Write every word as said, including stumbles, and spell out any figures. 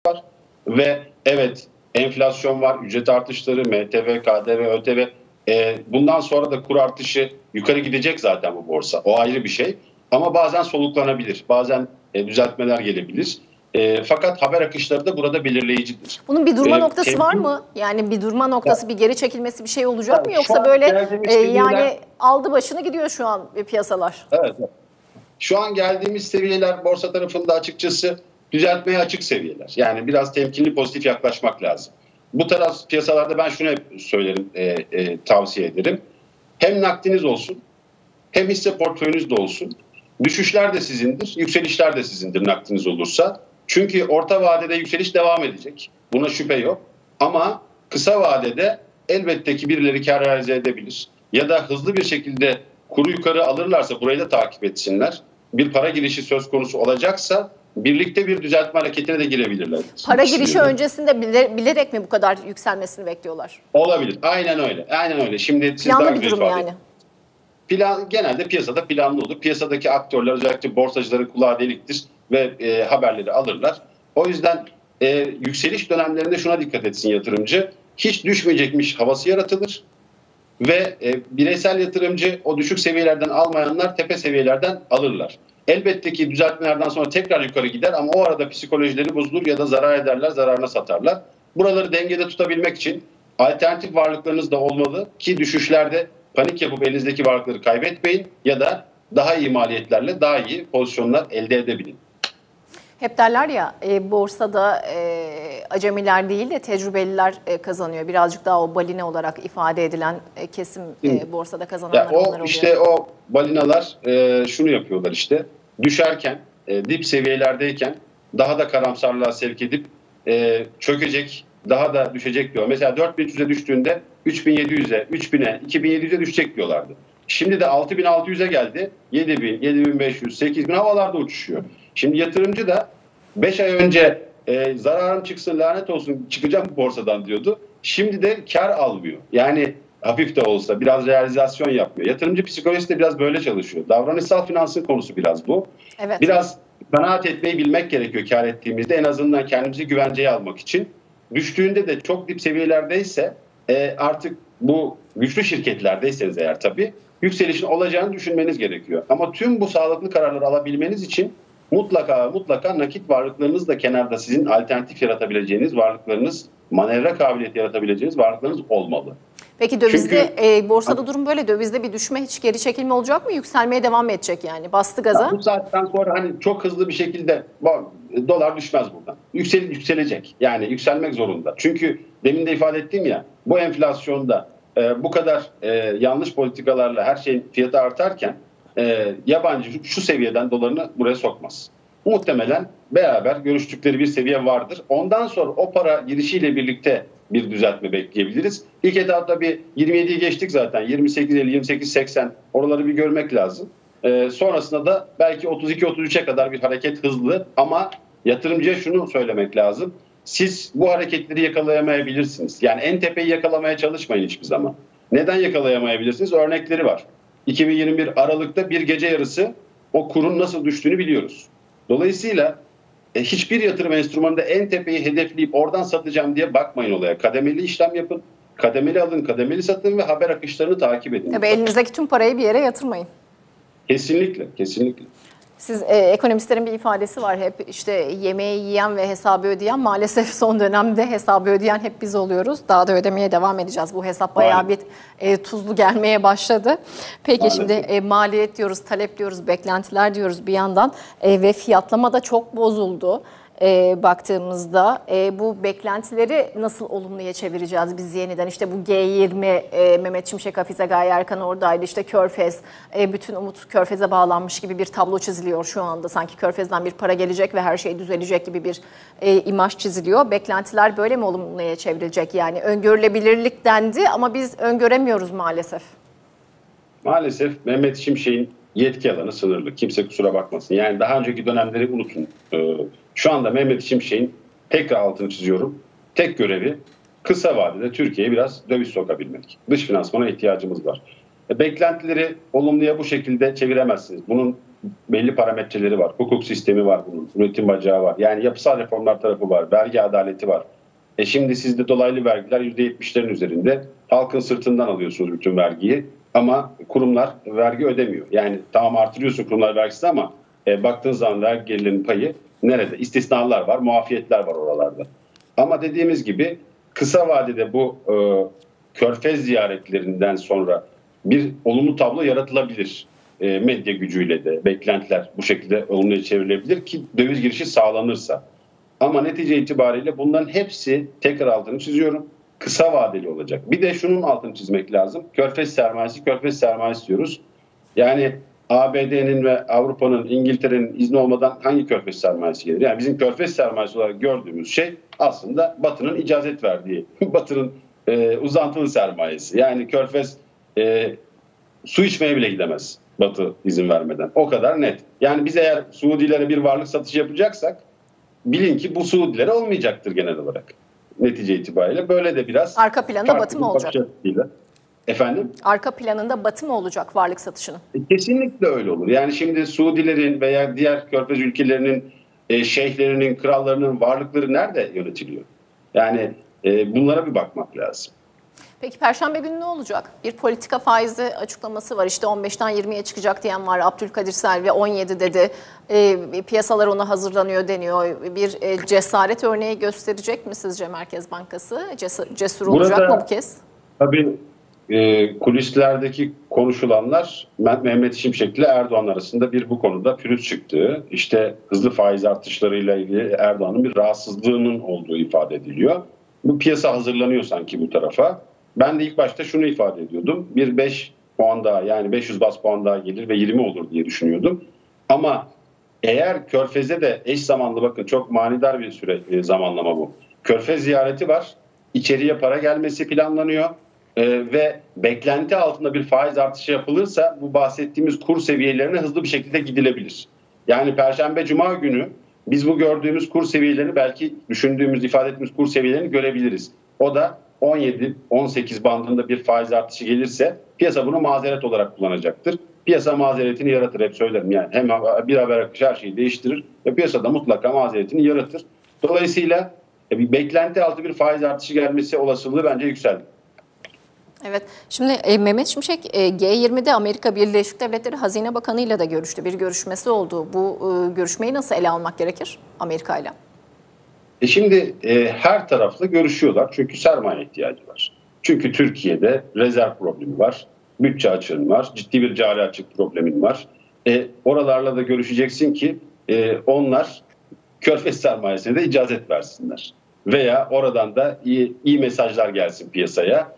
ve evet enflasyon var, ücret artışları, M T V, K D V, Ö T V. E, bundan sonra da kur artışı yukarı gidecek zaten bu borsa. O ayrı bir şey. Ama bazen soluklanabilir, bazen e, düzeltmeler gelebilir. E, fakat haber akışları da burada belirleyicidir. Bunun bir durma E, noktası temkin, var mı? Yani bir durma noktası, ya, bir geri çekilmesi bir şey olacak ya, mı? Yoksa böyle e, seviyeler, yani aldı başını gidiyor şu an piyasalar. Evet. Şu an geldiğimiz seviyeler borsa tarafında açıkçası düzeltmeye açık seviyeler. Yani biraz temkinli, pozitif yaklaşmak lazım. Bu tarz piyasalarda ben şunu hep söylerim, e, e, tavsiye ederim. Hem nakdiniz olsun, hem hisse portföyünüz de olsun. Düşüşler de sizindir, yükselişler de sizindir nakdiniz olursa. Çünkü orta vadede yükseliş devam edecek. Buna şüphe yok. Ama kısa vadede elbette ki birileri kar realize edebilir. Ya da hızlı bir şekilde kuru yukarı alırlarsa burayı da takip etsinler. Bir para girişi söz konusu olacaksa birlikte bir düzeltme hareketine de girebilirler. Para girişi öncesinde bilerek mi bu kadar yükselmesini bekliyorlar? Olabilir. Aynen öyle. Aynen öyle. Şimdi siz planlı daha bir güzel durum ifade yani. Plan, genelde piyasada planlı olur. Piyasadaki aktörler, özellikle borsacıların kulağı deliktir ve e, haberleri alırlar. O yüzden e, yükseliş dönemlerinde şuna dikkat etsin yatırımcı. Hiç düşmeyecekmiş havası yaratılır ve e, bireysel yatırımcı o düşük seviyelerden almayanlar tepe seviyelerden alırlar. Elbette ki düzeltmelerden sonra tekrar yukarı gider ama o arada psikolojileri bozulur ya da zarar ederler, zararına satarlar. Buraları dengede tutabilmek için alternatif varlıklarınız da olmalı ki düşüşlerde panik yapıp elinizdeki varlıkları kaybetmeyin ya da daha iyi maliyetlerle daha iyi pozisyonlar elde edebilin. Hep derler ya e, borsada e, acemiler değil de tecrübeliler e, kazanıyor. Birazcık daha o balina olarak ifade edilen e, kesim e, borsada kazananlar ya o, onlar oluyor. İşte o balinalar e, şunu yapıyorlar işte. Düşerken, e, dip seviyelerdeyken daha da karamsarlığa sevk edip e, çökecek, daha da düşecek diyor. Mesela dört bin üç yüze düştüğünde üç bin yedi yüze, üç bine, iki bin yedi yüze düşecek diyorlardı. Şimdi de altı bin altı yüze geldi. yedi bin, yedi bin beş yüz, sekiz bin havalarda uçuşuyor. Şimdi yatırımcı da beş ay önce e, zararım çıksın lanet olsun çıkacağım borsadan diyordu. Şimdi de kar almıyor. Yani hafif de olsa biraz realizasyon yapmıyor. Yatırımcı psikolojisi de biraz böyle çalışıyor. Davranışsal finansın konusu biraz bu. Evet. Biraz kanaat etmeyi bilmek gerekiyor kar ettiğimizde. En azından kendimizi güvenceye almak için. Düştüğünde de çok dip seviyelerdeyse e, artık bu güçlü şirketlerdeyseniz eğer tabii yükselişin olacağını düşünmeniz gerekiyor. Ama tüm bu sağlıklı kararları alabilmeniz için mutlaka mutlaka nakit varlıklarınız da kenarda sizin alternatif yaratabileceğiniz varlıklarınız, manevra kabiliyeti yaratabileceğiniz varlıklarınız olmalı. Peki dövizde, Çünkü, e, borsada durum böyle. Dövizde bir düşme, hiç geri çekilme olacak mı? Yükselmeye devam edecek yani. Bastı gaza. Bu saatten sonra hani çok hızlı bir şekilde dolar düşmez buradan. Yüksel, yükselecek. Yani yükselmek zorunda. Çünkü demin de ifade ettim ya, bu enflasyonda e, bu kadar e, yanlış politikalarla her şeyin fiyatı artarken e, yabancı şu seviyeden dolarını buraya sokmaz. Muhtemelen beraber görüştükleri bir seviye vardır. Ondan sonra o para girişiyle birlikte bir düzeltme bekleyebiliriz. İlk etapta bir yirmi yediyi geçtik zaten. yirmi sekiz elli, yirmi sekiz seksen oraları bir görmek lazım. Ee, sonrasında da belki otuz iki otuz üçe kadar bir hareket hızlı ama yatırımcıya şunu söylemek lazım. Siz bu hareketleri yakalayamayabilirsiniz. Yani en tepeyi yakalamaya çalışmayın hiçbir zaman. Neden yakalayamayabilirsiniz? Örnekleri var. iki bin yirmi bir Aralık'ta bir gece yarısı o kurun nasıl düştüğünü biliyoruz. Dolayısıyla e, hiçbir yatırım enstrümanında en tepeyi hedefleyip oradan satacağım diye bakmayın olaya. Kademeli işlem yapın, kademeli alın, kademeli satın ve haber akışlarını takip edin. Tabii elinizdeki tüm parayı bir yere yatırmayın. Kesinlikle, kesinlikle. Siz e, ekonomistlerin bir ifadesi var hep işte yemeği yiyen ve hesabı ödeyen, maalesef son dönemde hesabı ödeyen hep biz oluyoruz. Daha da ödemeye devam edeceğiz. Bu hesap bayağı bir e, tuzlu gelmeye başladı. Peki maalesef. Şimdi e, maliyet diyoruz, talep diyoruz, beklentiler diyoruz bir yandan e, ve fiyatlama da çok bozuldu. E, baktığımızda e, bu beklentileri nasıl olumluya çevireceğiz biz yeniden? İşte bu G yirmi, e, Mehmet Şimşek, Hafize Gaye Erkan oradaydı, işte Körfez, e, bütün umut Körfez'e bağlanmış gibi bir tablo çiziliyor şu anda. Sanki Körfez'den bir para gelecek ve her şey düzelecek gibi bir e, imaj çiziliyor. Beklentiler böyle mi olumluya çevrilecek? Yani öngörülebilirlik dendi ama biz öngöremiyoruz maalesef. Maalesef Mehmet Şimşek'in yetki alanı sınırlı. Kimse kusura bakmasın. Yani daha önceki dönemleri unutun. Ee, şu anda Mehmet Şimşek'in tekrar altını çiziyorum. Tek görevi kısa vadede Türkiye'ye biraz döviz sokabilmek. Dış finansmana ihtiyacımız var. E, beklentileri olumluya bu şekilde çeviremezsiniz. Bunun belli parametreleri var. Hukuk sistemi var bunun. Üretim bacağı var. Yani yapısal reformlar tarafı var. Vergi adaleti var. E şimdi sizde dolaylı vergiler yüzde yetmişlerin üzerinde. Halkın sırtından alıyorsunuz bütün vergiyi. Ama kurumlar vergi ödemiyor. Yani tamam artırıyorsun kurumlar vergisi ama e, baktığın zaman vergi gelirinin payı nerede? İstisnalar var, muafiyetler var oralarda. Ama dediğimiz gibi kısa vadede bu e, körfez ziyaretlerinden sonra bir olumlu tablo yaratılabilir. E, medya gücüyle de beklentiler bu şekilde olumluya çevrilebilir ki döviz girişi sağlanırsa. Ama netice itibariyle bunların hepsi, tekrar altını çiziyorum, kısa vadeli olacak. Bir de şunun altını çizmek lazım. Körfez sermayesi, körfez sermayesi diyoruz. Yani A B D'nin ve Avrupa'nın, İngiltere'nin izni olmadan hangi körfez sermayesi gelir? Yani bizim körfez sermayesi olarak gördüğümüz şey aslında Batı'nın icazet verdiği, Batı'nın e, uzantılı sermayesi. Yani körfez e, su içmeye bile gidemez Batı izin vermeden. O kadar net. Yani biz eğer Suudilere bir varlık satışı yapacaksak bilin ki bu Suudilere olmayacaktır genel olarak. Netice itibariyle böyle de biraz arka planda Batı mı olacak? Efendim? Arka planında Batı mı olacak varlık satışının? E, kesinlikle öyle olur. Yani şimdi Suudilerin veya diğer Körfez ülkelerinin e, şeyhlerinin, krallarının varlıkları nerede yönetiliyor? Yani e, bunlara bir bakmak lazım. Peki Perşembe günü ne olacak? Bir politika faizi açıklaması var. İşte on beşten yirmiye çıkacak diyen var. Abdülkadir Selvi on yedi dedi. E, piyasalar ona hazırlanıyor deniyor. Bir e, cesaret örneği gösterecek mi sizce Merkez Bankası? Cesur, cesur olacak Burada, mı bu kez? Tabii e, kulislerdeki konuşulanlar Mehmet Şimşek ile Erdoğan arasında bir bu konuda pürüz çıktığı, işte hızlı faiz artışlarıyla ilgili Erdoğan'ın bir rahatsızlığının olduğu ifade ediliyor. Bu piyasa hazırlanıyor sanki bu tarafa. Ben de ilk başta şunu ifade ediyordum. Bir beş puan daha, yani beş yüz bas puan daha gelir ve yirmi olur diye düşünüyordum. Ama eğer Körfez'e de eş zamanlı, bakın çok manidar bir süre e, zamanlama bu. Körfez ziyareti var. İçeriye para gelmesi planlanıyor. Ee, ve beklenti altında bir faiz artışı yapılırsa bu bahsettiğimiz kur seviyelerine hızlı bir şekilde gidilebilir. Yani Perşembe Cuma günü biz bu gördüğümüz kur seviyelerini, belki düşündüğümüz, ifade ettiğimiz kur seviyelerini görebiliriz. O da on yedi on sekiz bandında bir faiz artışı gelirse piyasa bunu mazeret olarak kullanacaktır. Piyasa mazeretini yaratır, hep söylerim yani. Hem bir haber akışı her şeyi değiştirir ve piyasada mutlaka mazeretini yaratır. Dolayısıyla bir beklenti altı bir faiz artışı gelmesi olasılığı bence yükseldi. Evet. Şimdi e, Mehmet Şimşek e, G yirmide Amerika Birleşik Devletleri Hazine Bakanı ile de görüştü. Bir görüşmesi oldu. Bu e, görüşmeyi nasıl ele almak gerekir Amerika ile? E şimdi e, her tarafla görüşüyorlar çünkü sermaye ihtiyacı var. Çünkü Türkiye'de rezerv problemi var, bütçe açığın var, ciddi bir cari açık problemin var. E, oralarla da görüşeceksin ki e, onlar Körfez sermayesine de icazet versinler. Veya oradan da iyi, iyi mesajlar gelsin piyasaya.